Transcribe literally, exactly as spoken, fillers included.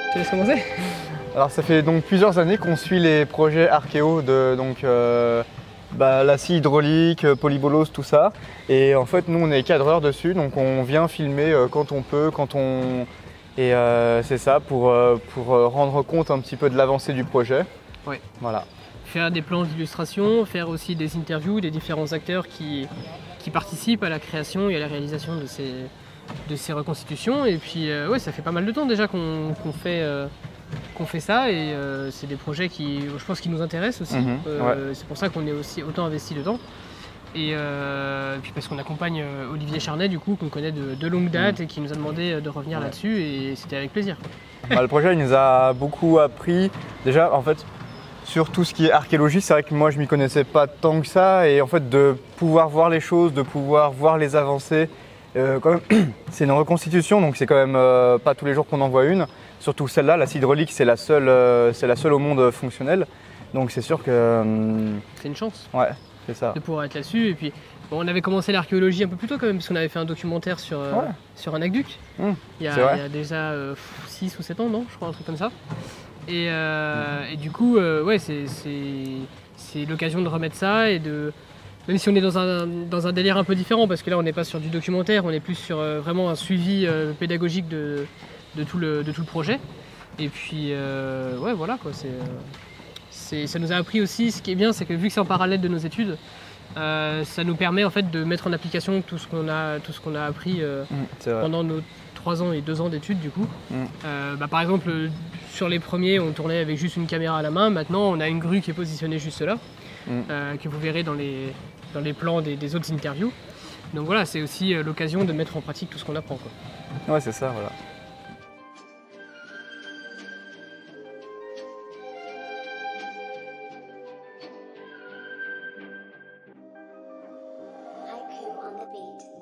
Tu laisses commencer? Alors ça fait donc plusieurs années qu'on suit les projets Archéo de donc euh, bah, la scie hydraulique, polybolose, tout ça. Et en fait nous on est cadreurs dessus, donc on vient filmer euh, quand on peut, quand on... Et euh, c'est ça pour, euh, pour euh, rendre compte un petit peu de l'avancée du projet. Oui. Voilà. Faire des plans d'illustration, faire aussi des interviews des différents acteurs qui, qui participent à la création et à la réalisation de ces, de ces reconstitutions. Et puis euh, ouais, ça fait pas mal de temps déjà qu'on qu'on fait, euh, qu'on fait ça et euh, c'est des projets qui, je pense, qui nous intéressent aussi. Mmh, euh, ouais. C'est pour ça qu'on est aussi autant investi dedans. Et euh, puis parce qu'on accompagne euh, Olivier Charnet du coup, qu'on connaît de, de longue date mmh. et qui nous a demandé de revenir ouais. là-dessus et c'était avec plaisir. Bah, le projet il nous a beaucoup appris. Déjà en fait sur tout ce qui est archéologie, c'est vrai que moi je m'y connaissais pas tant que ça et en fait de pouvoir voir les choses, de pouvoir voir les avancées, euh, quand même, c'est une reconstitution donc c'est quand même euh, pas tous les jours qu'on en voit une. Surtout celle-là, la scie hydraulique, c'est la seule, euh, c'est la seule au monde fonctionnelle. Donc c'est sûr que euh, c'est une chance. Ouais, c'est ça. De pouvoir être là-dessus et puis bon, on avait commencé l'archéologie un peu plus tôt quand même parce qu'on avait fait un documentaire sur euh, ouais. sur un aqueduc. Mmh, il, y a, il y a déjà euh, six ou sept ans, non, je crois, un truc comme ça. Et, euh, et du coup, euh, ouais, c'est l'occasion de remettre ça et de... Même si on est dans un, dans un délire un peu différent, parce que là on n'est pas sur du documentaire, on est plus sur euh, vraiment un suivi euh, pédagogique de, de, tout le, de tout le projet. Et puis, euh, ouais, voilà quoi, c'est... Ça nous a appris aussi, ce qui est bien, c'est que vu que c'est en parallèle de nos études, euh, ça nous permet en fait de mettre en application tout ce qu'on a, tout ce qu'on a appris euh, mmh, pendant nos trois ans et deux ans d'études du coup. Mmh. Euh, bah, par exemple, sur les premiers, on tournait avec juste une caméra à la main. Maintenant, on a une grue qui est positionnée juste là, mmh. euh, que vous verrez dans les, dans les plans des, des autres interviews. Donc voilà, c'est aussi euh, l'occasion de mettre en pratique tout ce qu'on apprend, quoi. Ouais, c'est ça, voilà. Haiku on the beat.